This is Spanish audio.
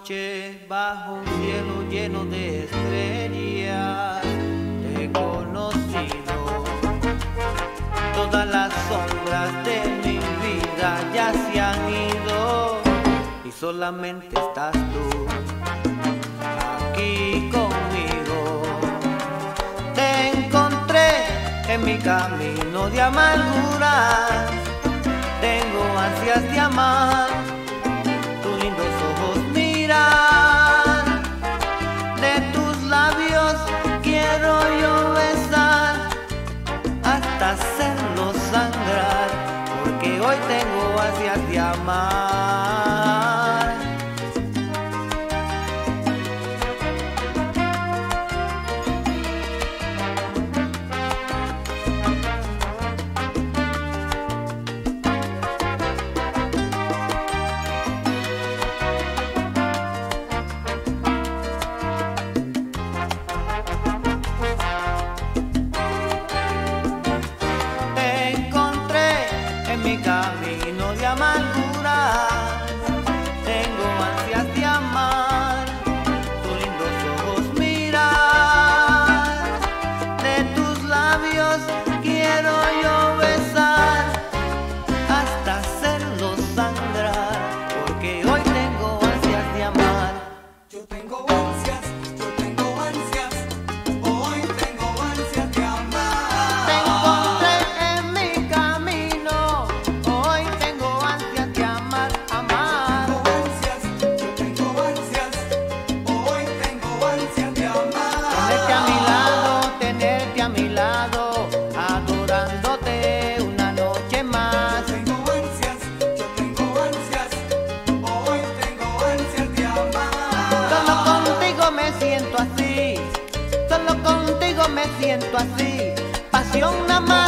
noche bajo un cielo lleno de estrellas te he conocido. Todas las sombras de mi vida ya se han ido y solamente estás tú aquí conmigo. Te encontré en mi camino de amargura, tengo ansias de amar, tus lindos ojos mirar, de tus labios quiero yo besar, hasta hacerlos sangrar, porque hoy tengo ansias de amar. Mi camino de amargura, tengo ansias de amar, tus lindos ojos mirar, de tus labios quiero yo besar, hasta hacerlos sangrar, porque hoy tengo ansias de amar. Yo tengo ansias, hoy tengo ansias de amar. Te encontré en mi camino, hoy tengo ansias de amar, amar. Yo tengo ansias, hoy tengo ansias de amar. Tenerte a mi lado, adorándote una noche más. Yo tengo ansias, hoy tengo ansias de amar. Solo contigo me siento así, solo contigo me siento así. Pasión nada más.